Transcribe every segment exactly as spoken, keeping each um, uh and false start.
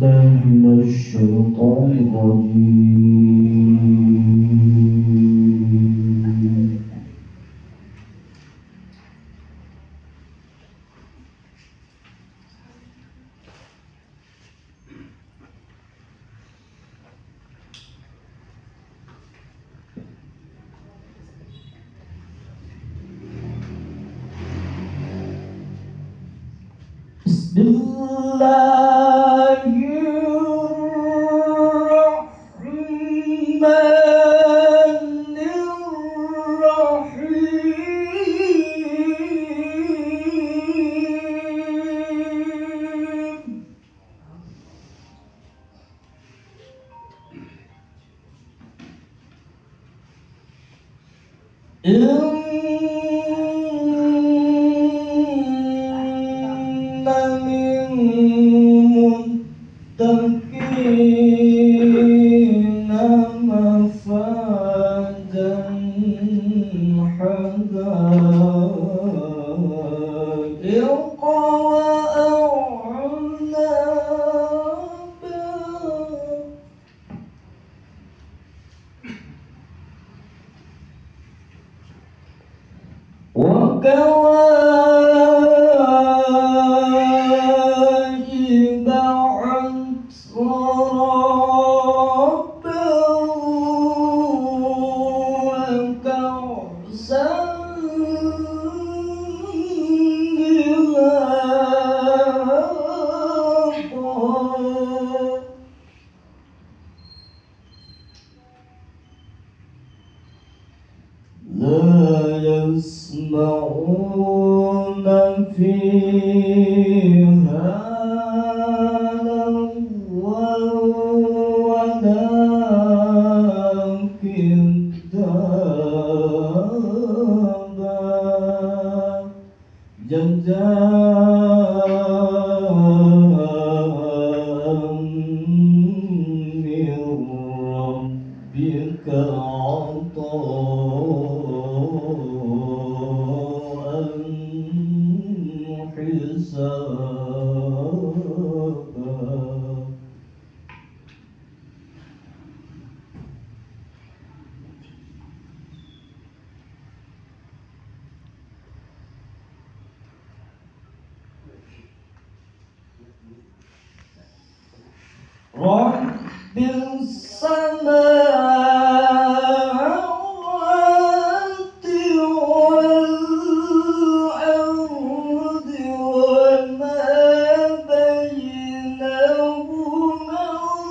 بالله من الشيطان الرجيم. بسم الله الرحمن الرحيم. للمتقين مفازا حدائق وأعنابا وكواعب أترابا وكأسا دهاقا لا يسمعون فيها لغوا ولا كذابا جزاء من ربك عطاء حسابا. رب السماوات والأرض وما بينهما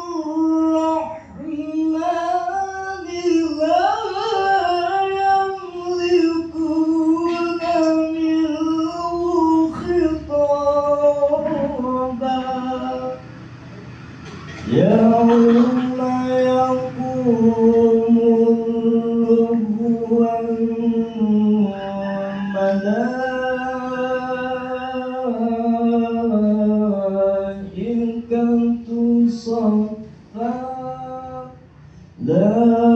الرحمن لا يملكون منه خطابا. يوم يقوم والملائكة صفا لا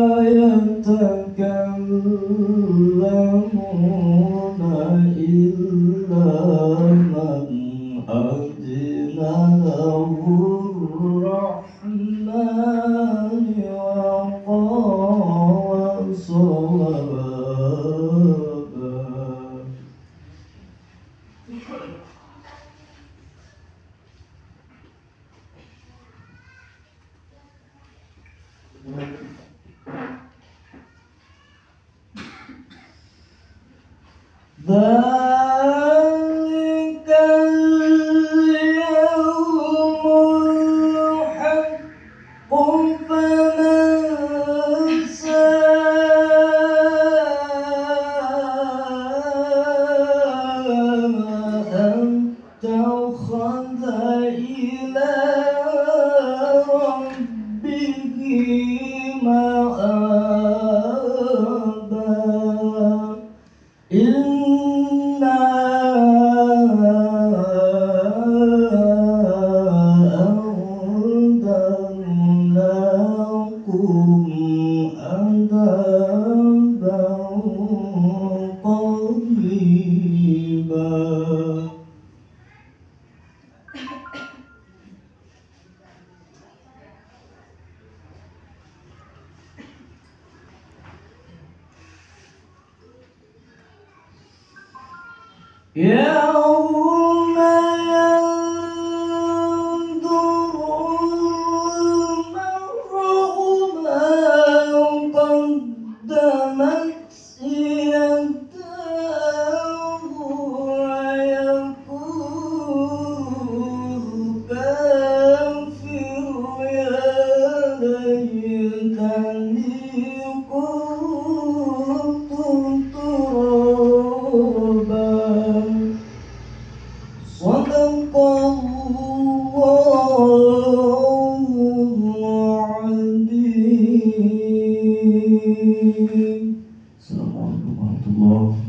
يتكلمون إلا من أذن له الرحمن وقال صوابا. ذلك اليوم يوم ينظر المرء ما قدمت يداه ويقول الكافر يا ليتني كنت ترابا. صدق الله العظيم. Assalamualaikum warahmatullahi wabarakatuh.